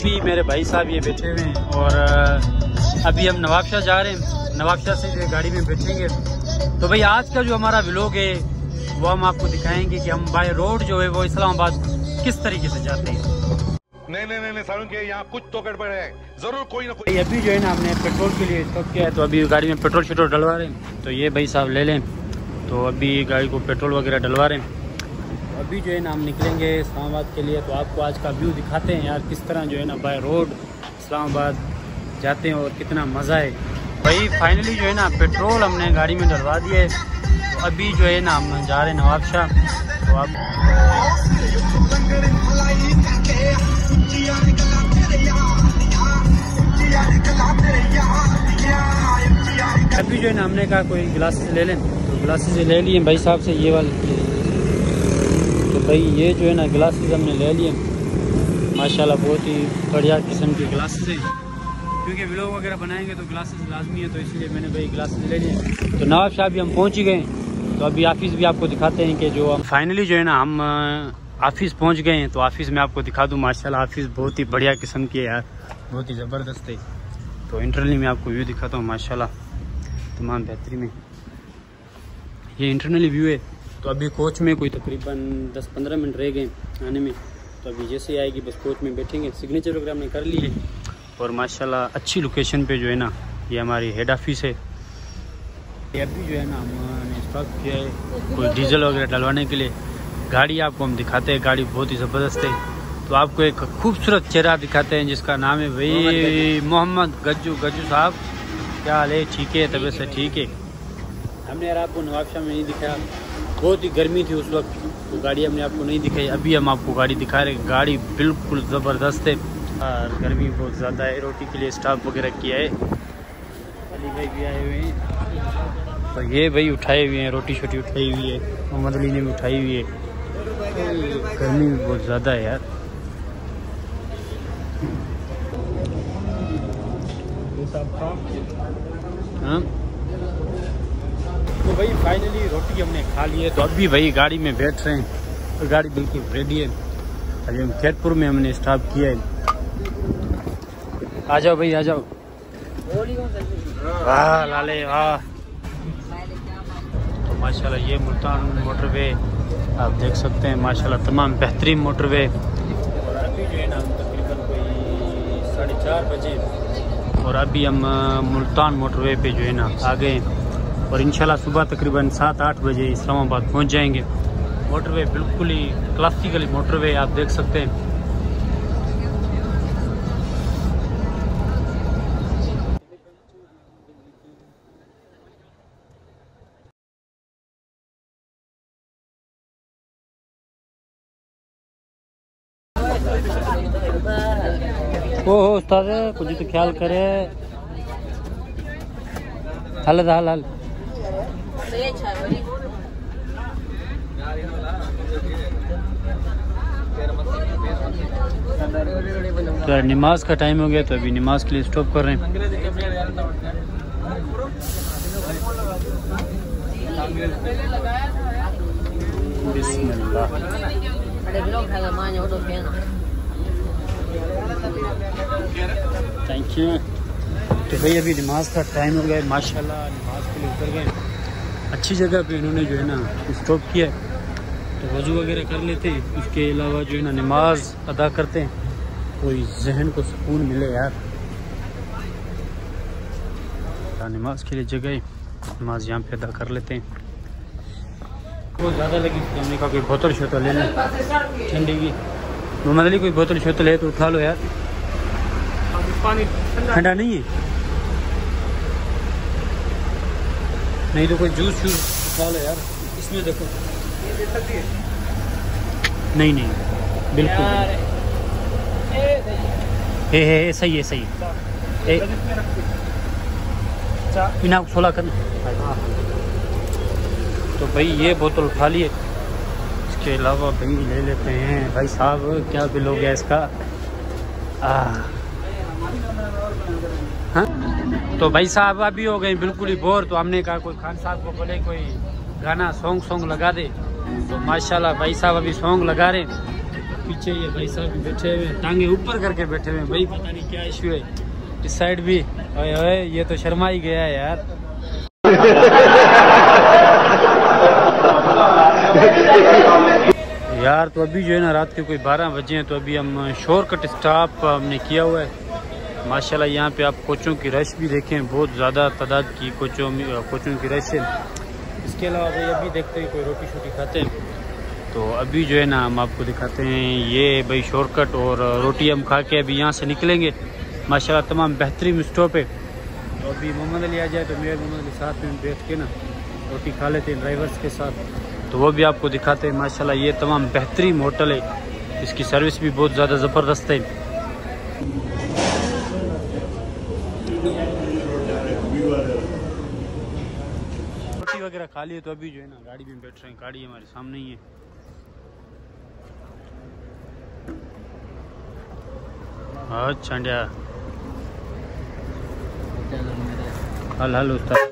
अभी मेरे भाई साहब ये बैठे हुए हैं और अभी हम नवाबशाह जा रहे हैं। नवाबशाह से गाड़ी में बैठेंगे। तो भाई आज का जो हमारा व्लॉग है वो हम आपको दिखाएंगे कि हम बाय रोड जो है वो इस्लामाबाद किस तरीके से जाते हैं। नहीं सारुण के यहाँ कुछ तो गड़बड़ है, जरूर कोई ना कोई। अभी जो है ना हमने पेट्रोल के लिए स्टॉप किया है, तो अभी गाड़ी में पेट्रोल शेट्रोल डलवा रहे हैं। तो ये भाई साहब ले लें, तो अभी गाड़ी को पेट्रोल वगैरह डलवा रहे हैं। तो अभी जो है ना हम निकलेंगे इस्लामाबाद के लिए। तो आपको आज का व्यू दिखाते हैं यार, किस तरह जो है ना बाय रोड इस्लामाबाद जाते हैं और कितना मज़ा है। भाई फाइनली जो है ना पेट्रोल हमने गाड़ी में डलवा दिया है। तो अभी जो है ना हम जा रहे हैं नवाबशाह। तो आप अभी जो है ना हमने कहा कोई ग्लासेस ले लें, तो ग्लासेस ले लिए भाई साहब से ये वाले। तो भाई ये जो है ना ग्लासेस हमने ले लिए माशाल्लाह, बहुत ही बढ़िया किस्म के ग्लासेस हैं, क्योंकि व्लॉग वगैरह बनाएंगे तो ग्लासेस लाजमी है, तो इसलिए मैंने भाई ग्लासेस ले लिए। तो नवाबशाह भी हम पहुँच ही गए। तो अभी ऑफिस भी आपको दिखाते हैं कि जो हम फाइनली जो है ना हम ऑफिस पहुंच गए हैं। तो ऑफिस में आपको दिखा दूं, माशाल्लाह ऑफिस बहुत ही बढ़िया किस्म की है यार, बहुत ही ज़बरदस्त है। तो इंटरनली में आपको व्यू दिखाता हूँ, माशाल्लाह तमाम बेहतरीन में ये इंटरनली व्यू है। तो अभी कोच में कोई तकरीबन 10-15 मिनट रह गए आने में। तो अभी जैसे आएगी बस कोच में बैठेंगे। सिग्नेचर वगैरह हमने कर लिए और माशाल्लाह अच्छी लोकेशन पे जो है ना ये हमारी हेड ऑफिस है। अभी जो है ना हमने स्टॉप किया है कोई डीजल वगैरह डलवाने के लिए। गाड़ी आपको हम दिखाते हैं, गाड़ी बहुत ही ज़बरदस्त है। तो आपको एक खूबसूरत चेहरा दिखाते हैं जिसका नाम है भाई मोहम्मद गज्जू साहब। क्या हाल है? ठीक है, तबीयत से ठीक है। हमने यार आपको नवाबशाह में नहीं दिखाया, बहुत ही गर्मी थी उस वक्त, तो गाड़ी हमने आपको नहीं दिखाई। अभी हम आपको गाड़ी दिखा रहे हैं। गाड़ी बिल्कुल ज़बरदस्त है और गर्मी बहुत ज़्यादा है। रोटी के लिए स्टॉप वगैरह किया है, अली भाई भी आए हुए हैं। तो ये भाई उठाए हुए हैं, रोटी छोटी उठाई हुई है, मोहम्मद अली ने भी उठाई हुई है। गर्मी भी बहुत ज़्यादा है यार। हाँ तो भाई फाइनली रोटी हमने खा ली है। तो अभी भाई गाड़ी में बैठ रहे हैं, तो गाड़ी बिल्कुल रेडी है। अभी हम खेतपुर में हमने स्टॉप किया है। आ जाओ भाई आ जाओ। वाह लाले वाह। तो माशाल्लाह ये मुल्तान मोटरवे आप देख सकते हैं, माशाल्लाह तमाम बेहतरीन मोटरवे। और अभी जो है ना तकरीबन कोई 4:30 बजे और अभी हम मुल्तान मोटरवे पे जो है ना आ गए और इंशाल्लाह सुबह तकरीबन 7-8 बजे इस्लामाबाद पहुंच जाएंगे। मोटरवे बिल्कुल ही क्लासिकल मोटरवे आप देख सकते हैं। ओ उस्ताद कुछ तो ख्याल करे। हाल तो नमाज का टाइम हो गया, तो अभी नमाज के लिए स्टॉप कर रहे हैं। बिस्मिल्लाह। Thank you. तो भाई अभी नमाज का टाइम हो गया, माशाल्लाह नमाज के लिए उतर गए। अच्छी जगह पे इन्होंने जो है ना स्टॉप किया, तो वज़ू वगैरह कर लेते हैं। उसके अलावा जो है ना नमाज अदा करते हैं, कोई जहन को सुकून मिले यार। नमाज के लिए जगह, नमाज यहाँ पे अदा कर लेते हैं। बहुत ज़्यादा लगी, हमने कहा कोई बोतल शोतल ले लें ठंडी की। मोहम्मद अली कोई बोतल शोतल है तो उठा लो यार, पानी ठंडा नहीं है। नहीं तो कोई जूस उठा लो यार, इसमें देखो। नहीं बिल्कुल हे सही है, सही बिना छोला करना। तो भाई ये बोतल उठा लिए, इसके अलावा भाई ले लेते हैं। भाई साहब क्या बिल हो गया इसका? हाँ तो भाई साहब अभी हो गए बिल्कुल ही बोर। तो हमने कहा कोई खान साहब को बोले कोई गाना सॉन्ग लगा दे। तो माशाल्लाह भाई साहब अभी सॉन्ग लगा रहे, पीछे ये भाई साहब भी बैठे हुए, टांगे ऊपर करके बैठे हुए भाई, पता नहीं क्या इशू है। इस साइड भी ओए ओए ये तो शर्मा ही गया है यार। यार तो अभी जो है ना रात के कोई 12 बजे हैं, तो अभी हम शॉर्टकट स्टॉप हमने किया हुआ है। माशाल्लाह यहाँ पे आप कोचों की रश भी देखें, बहुत ज़्यादा तादाद की कोचों की रश है। इसके अलावा भाई अभी देखते हैं कोई रोटी शोटी खाते हैं, तो अभी जो है ना हम आपको दिखाते हैं ये भाई शॉर्टकट, और रोटी हम खा के अभी यहाँ से निकलेंगे। माशाल्लाह तमाम बेहतरीन स्टॉप है। तो अभी मोहम्मद अली आ जाए तो मेरे मोहम्मद अली साथ में बैठ के ना रोटी खा लेते हैं ड्राइवर्स के साथ, तो वो भी आपको दिखाते हैं। माशाल्लाह ये तमाम बेहतरीन होटल है, इसकी सर्विस भी बहुत ज़्यादा ज़बरदस्त है। रोटी वगैरह खा लिए तो अभी जो है ना गाड़ी में बैठ रहे हैं, गाड़ी हमारे सामने ही है। अच्छा हल उस्ताद।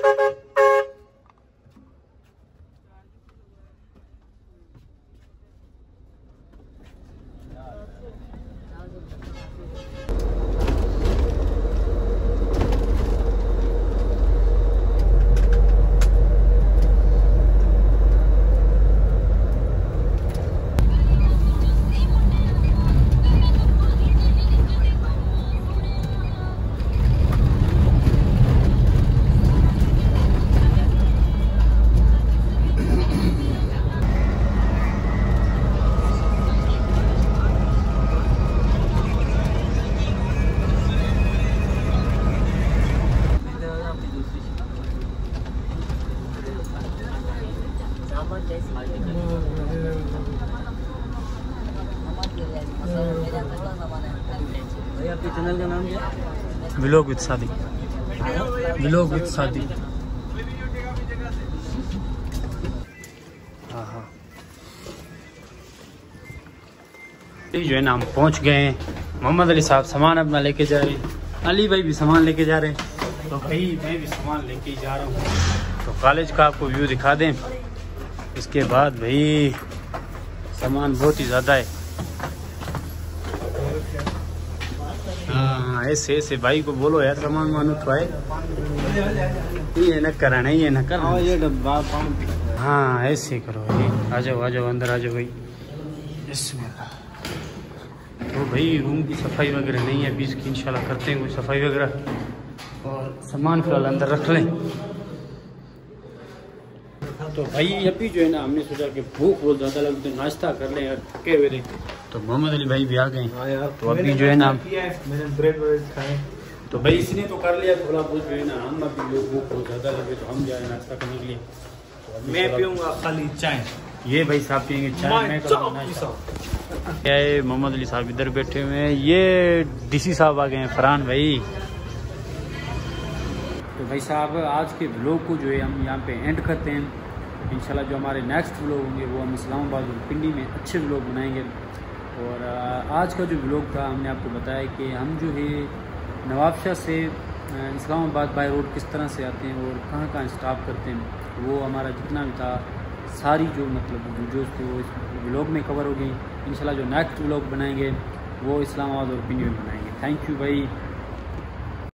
आपके चैनल का नाम क्या है? Vlog with Shadi. Vlog with Shadi. हाँ हाँ जो है ना हम पहुंच गए हैं। मोहम्मद अली साहब सामान अपना लेके जा रहे हैं, अली भाई भी सामान लेके जा रहे हैं, तो भाई मैं भी सामान लेके जा रहा हूँ। तो कॉलेज का आपको व्यू दिखा दें। इसके बाद भाई सामान बहुत ही ज़्यादा है। हाँ ऐसे ऐसे भाई को बोलो यार सामान मानो तो है, ये न कराना, ये न करना, ये डब्बा। हाँ ऐसे करो भाई, आ जाओ अंदर आ जाओ भाई। तो भाई रूम की सफाई वगैरह नहीं है अभी, इसकी इंशाल्लाह करते हैं कोई सफाई वगैरह, और सामान फिलहाल अंदर रख लें। तो भाई अभी जो है ना हमने सोचा कि भूख बहुत ज़्यादा लगी तो नाश्ता कर लें यार, थके हुए थे। तो मोहम्मद अली भाई भी आ गए। तो अभी जो है ना मैंने ब्रेड खाए, तो भाई इसने तो कर लिया थोड़ा बहुत जो है ना, हम अभी लोग भूख बहुत ज़्यादा लगे तो हम जाए नाश्ता करने के लिए। तो मैं पीऊँगा खाली चाय। ये भाई साहब पियेंगे चाय, क्या है। मोहम्मद अली साहब इधर बैठे हुए हैं, ये डीसी साहब आ गए हैं, फरहान भाई। तो भाई साहब आज के व्लॉग को जो है हम यहाँ पे एंड करते हैं। इंशाल्लाह जो हमारे नेक्स्ट व्लॉग होंगे वो हम इस्लामाबाद और पिंडी में अच्छे व्लॉग बनाएंगे। और आज का जो व्लॉग था हमने आपको बताया कि हम जो है नवाबशाह से इस्लामाबाद बाय रोड किस तरह से आते हैं और कहाँ कहाँ स्टॉप करते हैं, वो हमारा जितना भी था सारी जो मतलब वीडियोज़ थे वो इस व्लॉग में कवर हो गई। इंशाल्लाह जो नेक्स्ट व्लॉग बनाएंगे वो इस्लामाबाद और पिंडी में बनाएंगे। थैंक यू भाई।